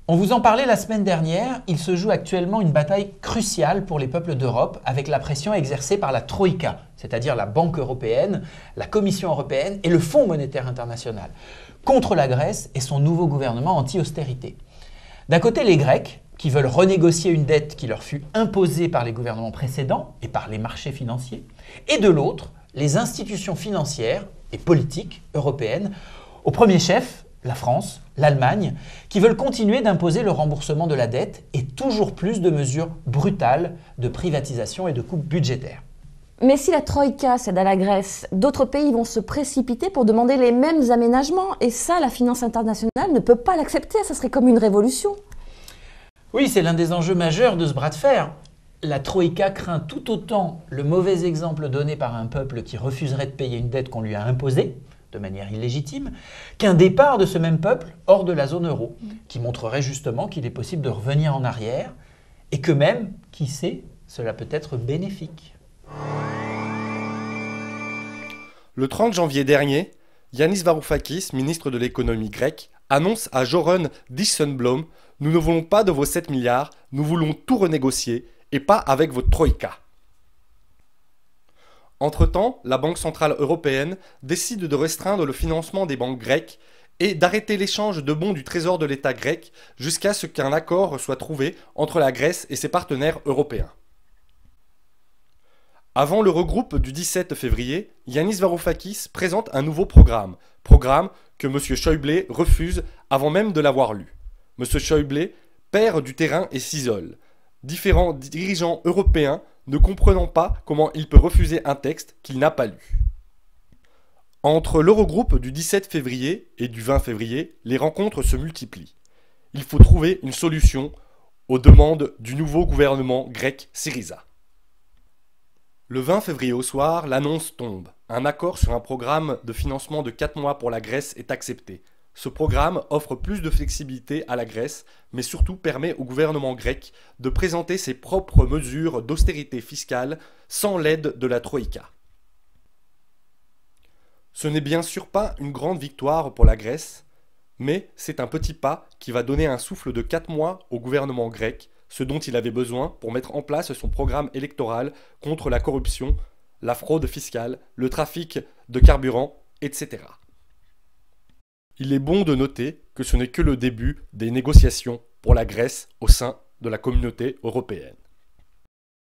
On vous en parlait la semaine dernière, il se joue actuellement une bataille cruciale pour les peuples d'Europe avec la pression exercée par la Troïka, c'est-à-dire la Banque européenne, la Commission européenne et le Fonds monétaire international, contre la Grèce et son nouveau gouvernement anti-austérité. D'un côté, les Grecs, qui veulent renégocier une dette qui leur fut imposée par les gouvernements précédents et par les marchés financiers, et de l'autre, les institutions financières et politiques européennes, au premier chef, la France, l'Allemagne, qui veulent continuer d'imposer le remboursement de la dette et toujours plus de mesures brutales de privatisation et de coupes budgétaires. Mais si la Troïka cède à la Grèce, d'autres pays vont se précipiter pour demander les mêmes aménagements. Et ça, la finance internationale ne peut pas l'accepter, ça serait comme une révolution. Oui, c'est l'un des enjeux majeurs de ce bras de fer. La Troïka craint tout autant le mauvais exemple donné par un peuple qui refuserait de payer une dette qu'on lui a imposée, de manière illégitime, qu'un départ de ce même peuple hors de la zone euro, qui montrerait justement qu'il est possible de revenir en arrière et que même, qui sait, cela peut être bénéfique. Le 30 janvier dernier, Yanis Varoufakis, ministre de l'économie grecque, annonce à Göran Dijsselbloem « Nous ne voulons pas de vos 7 milliards, nous voulons tout renégocier et pas avec votre Troïka ». Entre-temps, la Banque centrale européenne décide de restreindre le financement des banques grecques et d'arrêter l'échange de bons du trésor de l'État grec jusqu'à ce qu'un accord soit trouvé entre la Grèce et ses partenaires européens. Avant l'Eurogroupe du 17 février, Yanis Varoufakis présente un nouveau programme que M. Schäuble refuse avant même de l'avoir lu. M. Schäuble perd du terrain et s'isole. Différents dirigeants européens ne comprenant pas comment il peut refuser un texte qu'il n'a pas lu. Entre l'Eurogroupe du 17 février et du 20 février, les rencontres se multiplient. Il faut trouver une solution aux demandes du nouveau gouvernement grec Syriza. Le 20 février au soir, l'annonce tombe. Un accord sur un programme de financement de 4 mois pour la Grèce est accepté. Ce programme offre plus de flexibilité à la Grèce, mais surtout permet au gouvernement grec de présenter ses propres mesures d'austérité fiscale sans l'aide de la Troïka. Ce n'est bien sûr pas une grande victoire pour la Grèce, mais c'est un petit pas qui va donner un souffle de 4 mois au gouvernement grec, ce dont il avait besoin pour mettre en place son programme électoral contre la corruption, la fraude fiscale, le trafic de carburant, etc. Il est bon de noter que ce n'est que le début des négociations pour la Grèce au sein de la communauté européenne.